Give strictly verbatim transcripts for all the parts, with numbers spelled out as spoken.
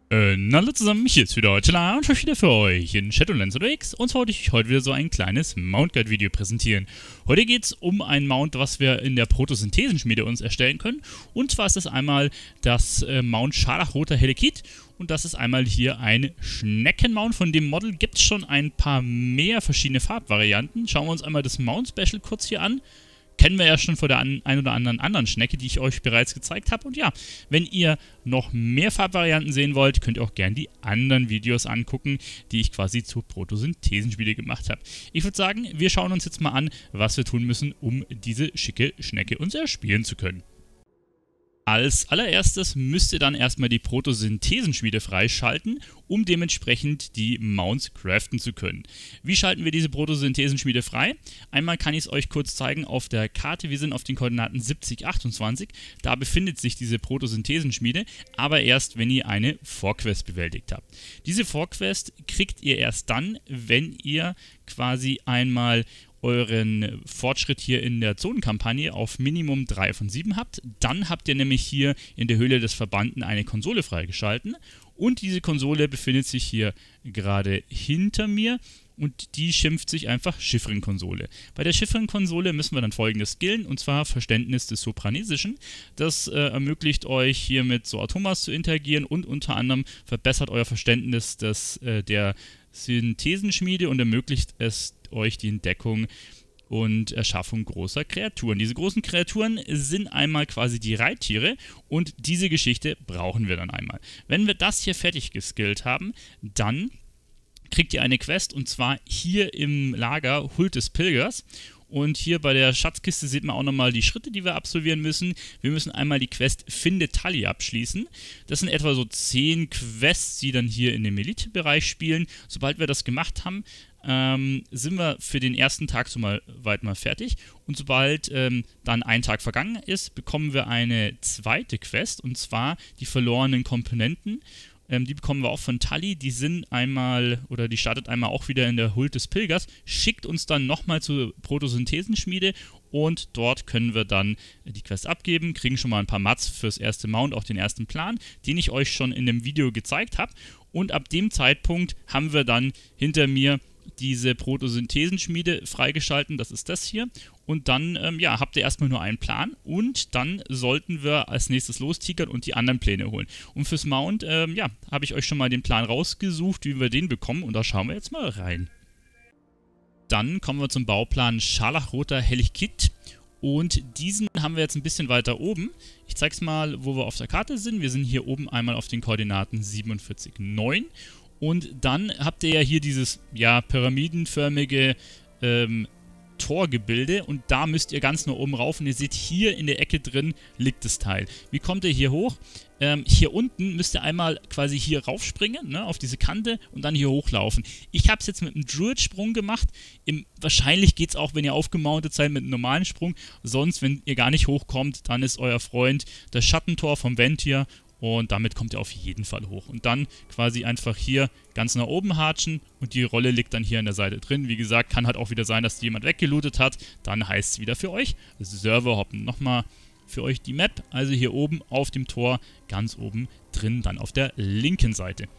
Äh, na hallo zusammen, mich jetzt wieder heute und ich bin wieder für euch in Shadowlands unterwegs und zwar wollte ich euch heute wieder so ein kleines Mount Guide Video präsentieren. Heute geht es um ein Mount, was wir in der Protosynthesenschmiede uns erstellen können, und zwar ist das einmal das äh, Mount Scharlachroter Helekit und das ist einmal hier ein Schneckenmount. Von dem Model gibt es schon ein paar mehr verschiedene Farbvarianten. Schauen wir uns einmal das Mount Special kurz hier an. Kennen wir ja schon von der ein oder anderen anderen Schnecke, die ich euch bereits gezeigt habe. Und ja, wenn ihr noch mehr Farbvarianten sehen wollt, könnt ihr auch gerne die anderen Videos angucken, die ich quasi zur Protosynthesenschmiede gemacht habe. Ich würde sagen, wir schauen uns jetzt mal an, was wir tun müssen, um diese schicke Schnecke uns erspielen zu können. Als allererstes müsst ihr dann erstmal die Protosynthesenschmiede freischalten, um dementsprechend die Mounts craften zu können. Wie schalten wir diese Protosynthesenschmiede frei? Einmal kann ich es euch kurz zeigen auf der Karte. Wir sind auf den Koordinaten siebzig, achtundzwanzig. Da befindet sich diese Protosynthesenschmiede, aber erst, wenn ihr eine Vorquest bewältigt habt. Diese Vorquest kriegt ihr erst dann, wenn ihr quasi einmal euren Fortschritt hier in der Zonenkampagne auf Minimum drei von sieben habt. Dann habt ihr nämlich hier in der Höhle des Verbannten eine Konsole freigeschalten und diese Konsole befindet sich hier gerade hinter mir und die schimpft sich einfach Chiffrenkonsole. Bei der Chiffrenkonsole müssen wir dann folgendes skillen, und zwar Verständnis des Sopranesischen. Das äh, ermöglicht euch hier mit so Atomas zu interagieren und unter anderem verbessert euer Verständnis des, äh, der Synthesenschmiede und ermöglicht es euch die Entdeckung und Erschaffung großer Kreaturen. Diese großen Kreaturen sind einmal quasi die Reittiere und diese Geschichte brauchen wir dann einmal. Wenn wir das hier fertig geskillt haben, dann kriegt ihr eine Quest, und zwar hier im Lager Huld des Pilgers. Und hier bei der Schatzkiste sieht man auch nochmal die Schritte, die wir absolvieren müssen. Wir müssen einmal die Quest Finde Tali abschließen. Das sind etwa so zehn Quests, die dann hier in dem Elite-Bereich spielen. Sobald wir das gemacht haben, ähm, sind wir für den ersten Tag so mal weit mal fertig. Und sobald ähm, dann ein Tag vergangen ist, bekommen wir eine zweite Quest, und zwar die verlorenen Komponenten. Ähm, die bekommen wir auch von Tali, die sind einmal, oder die startet einmal auch wieder in der Huld des Pilgers, schickt uns dann nochmal zur Protosynthesenschmiede und dort können wir dann die Quest abgeben, kriegen schon mal ein paar Mats fürs erste Mount, auch den ersten Plan, den ich euch schon in dem Video gezeigt habe, und ab dem Zeitpunkt haben wir dann hinter mir diese Protosynthesenschmiede freigeschalten, das ist das hier, und dann ähm, ja, habt ihr erstmal nur einen Plan und dann sollten wir als nächstes lostigern und die anderen Pläne holen. Und fürs Mount, ähm, ja, habe ich euch schon mal den Plan rausgesucht, wie wir den bekommen, und da schauen wir jetzt mal rein. Dann kommen wir zum Bauplan Scharlachroter Helekit. Und diesen haben wir jetzt ein bisschen weiter oben. Ich zeige es mal, wo wir auf der Karte sind. Wir sind hier oben einmal auf den Koordinaten siebenundvierzig, neun. Und dann habt ihr ja hier dieses, ja, pyramidenförmige ähm, Torgebilde, und da müsst ihr ganz nach oben rauf, und ihr seht, hier in der Ecke drin liegt das Teil. Wie kommt ihr hier hoch? Ähm, hier unten müsst ihr einmal quasi hier raufspringen, ne, auf diese Kante, und dann hier hochlaufen. Ich habe es jetzt mit einem Druid-Sprung gemacht. Im, wahrscheinlich geht es auch, wenn ihr aufgemountet seid, mit einem normalen Sprung. Sonst, wenn ihr gar nicht hochkommt, dann ist euer Freund das Schattentor vom Ventir. Und damit kommt ihr auf jeden Fall hoch. Und dann quasi einfach hier ganz nach oben hatschen und die Rolle liegt dann hier an der Seite drin. Wie gesagt, kann halt auch wieder sein, dass die jemand weggelootet hat. Dann heißt es wieder für euch Server hoppen. Nochmal für euch die Map. Also hier oben auf dem Tor, ganz oben drin, dann auf der linken Seite.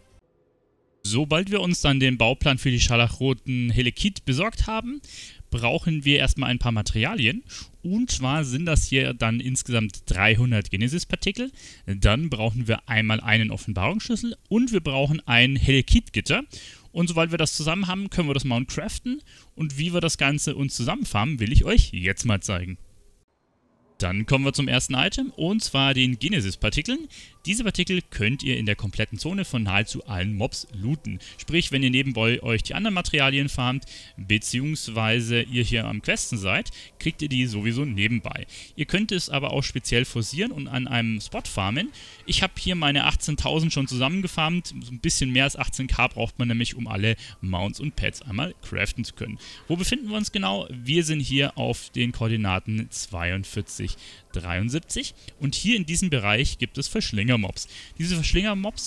Sobald wir uns dann den Bauplan für die Scharlachroten Helekit besorgt haben, brauchen wir erstmal ein paar Materialien. Und zwar sind das hier dann insgesamt dreihundert Genesis-Partikel. Dann brauchen wir einmal einen Offenbarungsschlüssel und wir brauchen ein Helekit-Gitter. Und sobald wir das zusammen haben, können wir das Mount craften. Und wie wir das Ganze uns zusammenfarmen, will ich euch jetzt mal zeigen. Dann kommen wir zum ersten Item, und zwar den Genesis-Partikeln. Diese Partikel könnt ihr in der kompletten Zone von nahezu allen Mobs looten. Sprich, wenn ihr nebenbei euch die anderen Materialien farmt, beziehungsweise ihr hier am Questen seid, kriegt ihr die sowieso nebenbei. Ihr könnt es aber auch speziell forcieren und an einem Spot farmen. Ich habe hier meine achtzehntausend schon zusammengefarmt. So ein bisschen mehr als achtzehntausend braucht man nämlich, um alle Mounts und Pets einmal craften zu können. Wo befinden wir uns genau? Wir sind hier auf den Koordinaten zweiundvierzig, dreiundsiebzig und hier in diesem Bereich gibt es Verschlingermobs. Diese Verschlingermobs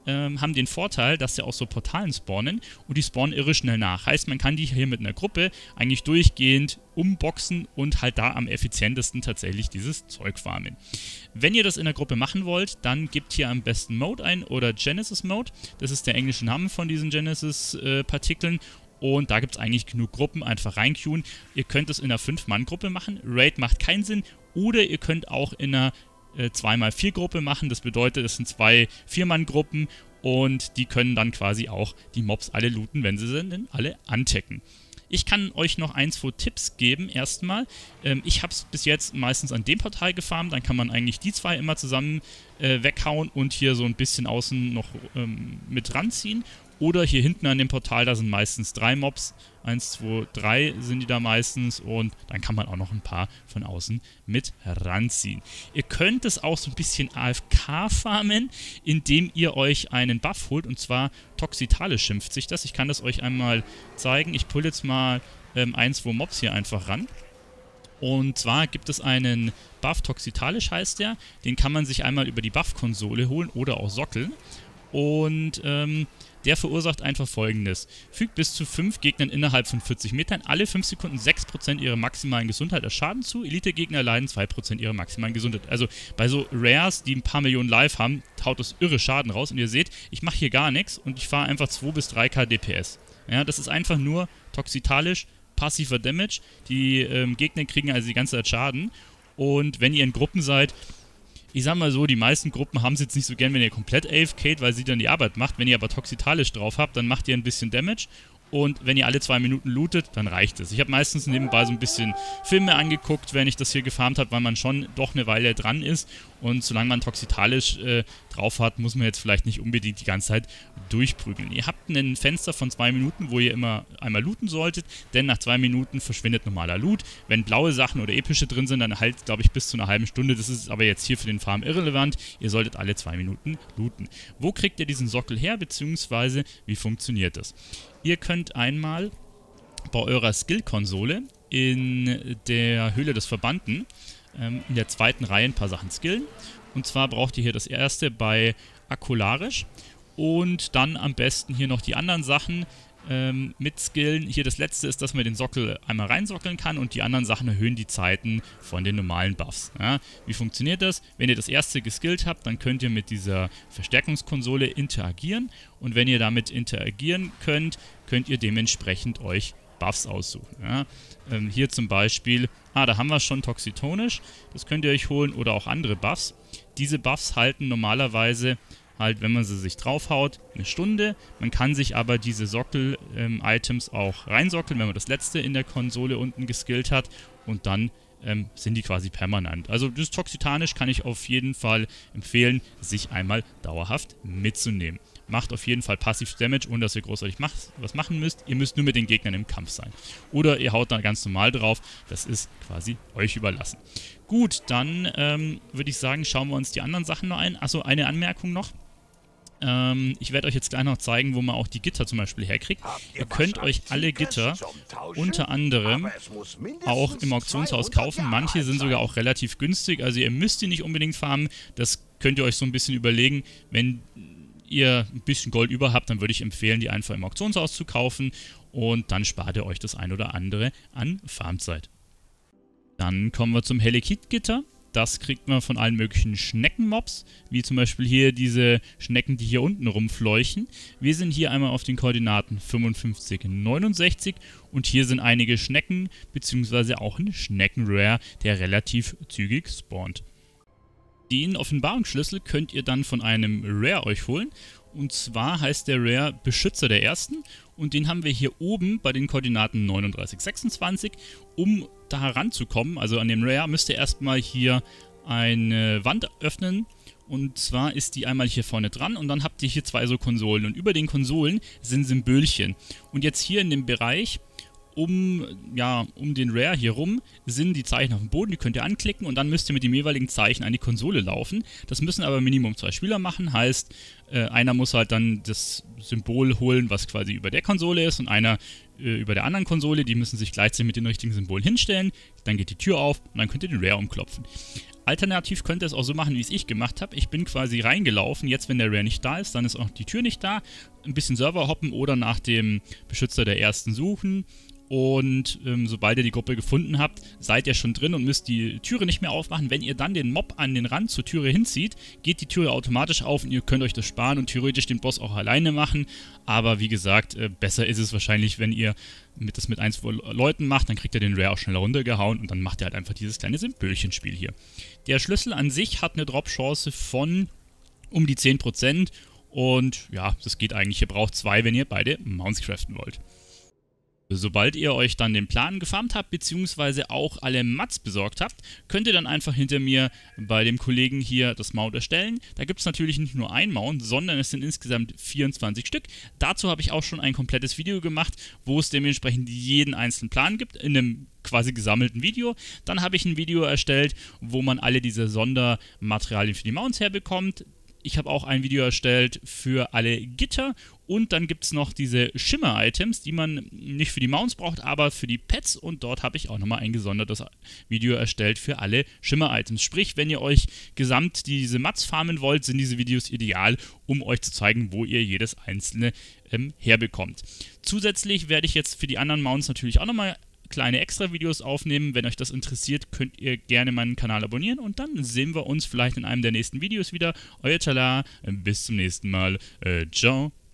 ähm, haben den Vorteil, dass sie aus so Portalen spawnen und die spawnen irre schnell nach. Heißt, man kann die hier mit einer Gruppe eigentlich durchgehend umboxen und halt da am effizientesten tatsächlich dieses Zeug farmen. Wenn ihr das in der Gruppe machen wollt, dann gebt hier am besten Mode ein oder Genesis Mode. Das ist der englische Name von diesen Genesis-Partikeln. Und da gibt es eigentlich genug Gruppen, einfach reinqueuen. Ihr könnt es in einer fünf Mann Gruppe machen. Raid macht keinen Sinn. Oder ihr könnt auch in einer äh, zwei mal vier Gruppe machen. Das bedeutet, es sind zwei vier Mann Gruppen und die können dann quasi auch die Mobs alle looten, wenn sie sie denn alle antacken. Ich kann euch noch ein, zwei Tipps geben. Erstmal, ähm, ich habe es bis jetzt meistens an dem Portal gefarmt. Dann kann man eigentlich die zwei immer zusammen äh, weghauen und hier so ein bisschen außen noch ähm, mit ranziehen. Oder hier hinten an dem Portal, da sind meistens drei Mobs. Eins, zwei, drei sind die da meistens. Und dann kann man auch noch ein paar von außen mit ranziehen. Ihr könnt es auch so ein bisschen A F K farmen, indem ihr euch einen Buff holt. Und zwar Toxitale schimpft sich das. Ich kann das euch einmal zeigen. Ich pull jetzt mal ähm, ein, zwei Mobs hier einfach ran. Und zwar gibt es einen Buff, Toxitalisch heißt der. Den kann man sich einmal über die Buff-Konsole holen oder auch sockeln. Und ähm, der verursacht einfach Folgendes. Fügt bis zu fünf Gegnern innerhalb von vierzig Metern alle fünf Sekunden sechs Prozent ihrer maximalen Gesundheit als Schaden zu. Elite-Gegner leiden zwei Prozent ihrer maximalen Gesundheit. Also bei so Rares, die ein paar Millionen Live haben, haut das irre Schaden raus. Und ihr seht, ich mache hier gar nichts und ich fahre einfach zwei bis drei K D P S. Ja, das ist einfach nur toxitalisch, passiver Damage. Die ähm, Gegner kriegen also die ganze Zeit Schaden. Und wenn ihr in Gruppen seid, ich sag mal so, die meisten Gruppen haben es jetzt nicht so gern, wenn ihr komplett A F K, weil sie dann die Arbeit macht. Wenn ihr aber Toxitalisch drauf habt, dann macht ihr ein bisschen Damage. Und wenn ihr alle zwei Minuten lootet, dann reicht es. Ich habe meistens nebenbei so ein bisschen Filme angeguckt, wenn ich das hier gefarmt habe, weil man schon doch eine Weile dran ist. Und solange man Toxitalisch äh, drauf hat, muss man jetzt vielleicht nicht unbedingt die ganze Zeit durchprügeln. Ihr habt ein Fenster von zwei Minuten, wo ihr immer einmal looten solltet, denn nach zwei Minuten verschwindet normaler Loot. Wenn blaue Sachen oder epische drin sind, dann halt, glaube ich, bis zu einer halben Stunde. Das ist aber jetzt hier für den Farm irrelevant. Ihr solltet alle zwei Minuten looten. Wo kriegt ihr diesen Sockel her, beziehungsweise wie funktioniert das? Ihr könnt einmal bei eurer Skill-Konsole in der Höhle des Verbannten ähm, in der zweiten Reihe ein paar Sachen skillen. Und zwar braucht ihr hier das erste bei Akularisch und dann am besten hier noch die anderen Sachen ähm, mit skillen. Hier das letzte ist, dass man den Sockel einmal reinsockeln kann und die anderen Sachen erhöhen die Zeiten von den normalen Buffs. Ja, wie funktioniert das? Wenn ihr das erste geskillt habt, dann könnt ihr mit dieser Verstärkungskonsole interagieren und wenn ihr damit interagieren könnt, könnt ihr dementsprechend euch Buffs aussuchen. Ja, ähm, hier zum Beispiel, ah, da haben wir schon Toxitonisch, das könnt ihr euch holen oder auch andere Buffs. Diese Buffs halten normalerweise halt, wenn man sie sich draufhaut, eine Stunde. Man kann sich aber diese Sockel-Items ähm, auch reinsockeln, wenn man das letzte in der Konsole unten geskillt hat und dann ähm, sind die quasi permanent. Also das Toxitanisch kann ich auf jeden Fall empfehlen, sich einmal dauerhaft mitzunehmen. Macht auf jeden Fall passiv Damage, ohne dass ihr großartig macht, was machen müsst. Ihr müsst nur mit den Gegnern im Kampf sein. Oder ihr haut da ganz normal drauf. Das ist quasi euch überlassen. Gut, dann ähm, würde ich sagen, schauen wir uns die anderen Sachen noch ein. Achso, eine Anmerkung noch. Ähm, ich werde euch jetzt gleich noch zeigen, wo man auch die Gitter zum Beispiel herkriegt. Ihr könnt euch alle Gitter unter anderem auch im Auktionshaus kaufen. Manche sind sogar auch relativ günstig. Also ihr müsst die nicht unbedingt farmen. Das könnt ihr euch so ein bisschen überlegen. Wenn ihr ein bisschen Gold über habt, dann würde ich empfehlen, die einfach im Auktionshaus zu kaufen und dann spart ihr euch das ein oder andere an Farmzeit. Dann kommen wir zum Helekit-Gitter. Das kriegt man von allen möglichen Schneckenmobs, wie zum Beispiel hier diese Schnecken, die hier unten rumfleuchen. Wir sind hier einmal auf den Koordinaten fünfundfünfzig, neunundsechzig und hier sind einige Schnecken, beziehungsweise auch ein Schnecken-Rare, der relativ zügig spawnt. Den Offenbarungsschlüssel könnt ihr dann von einem Rare euch holen. Und zwar heißt der Rare Beschützer der Ersten. Und den haben wir hier oben bei den Koordinaten neununddreißig, sechsundzwanzig. Um da heranzukommen, also an dem Rare, müsst ihr erstmal hier eine Wand öffnen. Und zwar ist die einmal hier vorne dran und dann habt ihr hier zwei so Konsolen. Und über den Konsolen sind Symbolchen. Und jetzt hier in dem Bereich um, ja, um den Rare hier rum sind die Zeichen auf dem Boden, die könnt ihr anklicken und dann müsst ihr mit dem jeweiligen Zeichen an die Konsole laufen. Das müssen aber Minimum zwei Spieler machen, heißt, äh, einer muss halt dann das Symbol holen, was quasi über der Konsole ist und einer äh, über der anderen Konsole. Die müssen sich gleichzeitig mit den richtigen Symbolen hinstellen. Dann geht die Tür auf und dann könnt ihr den Rare umklopfen. Alternativ könnt ihr es auch so machen, wie es ich gemacht habe. Ich bin quasi reingelaufen. Jetzt, wenn der Rare nicht da ist, dann ist auch die Tür nicht da. Ein bisschen Server hoppen oder nach dem Beschützer der ersten suchen. Und ähm, sobald ihr die Gruppe gefunden habt, seid ihr schon drin und müsst die Türe nicht mehr aufmachen. Wenn ihr dann den Mob an den Rand zur Türe hinzieht, geht die Türe automatisch auf und ihr könnt euch das sparen und theoretisch den Boss auch alleine machen. Aber wie gesagt, äh, besser ist es wahrscheinlich, wenn ihr mit das mit ein, zwei Leuten macht, dann kriegt ihr den Rare auch schneller runtergehauen und dann macht ihr halt einfach dieses kleine Symbolchenspiel hier. Der Schlüssel an sich hat eine Drop-Chance von um die zehn Prozent und ja, das geht eigentlich. Ihr braucht zwei, wenn ihr beide Mounts craften wollt. Sobald ihr euch dann den Plan gefarmt habt, beziehungsweise auch alle Mats besorgt habt, könnt ihr dann einfach hinter mir bei dem Kollegen hier das Mount erstellen. Da gibt es natürlich nicht nur ein Mount, sondern es sind insgesamt vierundzwanzig Stück. Dazu habe ich auch schon ein komplettes Video gemacht, wo es dementsprechend jeden einzelnen Plan gibt, in einem quasi gesammelten Video. Dann habe ich ein Video erstellt, wo man alle diese Sondermaterialien für die Mounts herbekommt. Ich habe auch ein Video erstellt für alle Gitter und dann gibt es noch diese Schimmer-Items, die man nicht für die Mounts braucht, aber für die Pets und dort habe ich auch nochmal ein gesondertes Video erstellt für alle Schimmer-Items. Sprich, wenn ihr euch gesamt diese Mats farmen wollt, sind diese Videos ideal, um euch zu zeigen, wo ihr jedes einzelne ähm, herbekommt. Zusätzlich werde ich jetzt für die anderen Mounts natürlich auch nochmal kleine Extra-Videos aufnehmen. Wenn euch das interessiert, könnt ihr gerne meinen Kanal abonnieren und dann sehen wir uns vielleicht in einem der nächsten Videos wieder. Euer Chala, bis zum nächsten Mal. Äh, ciao.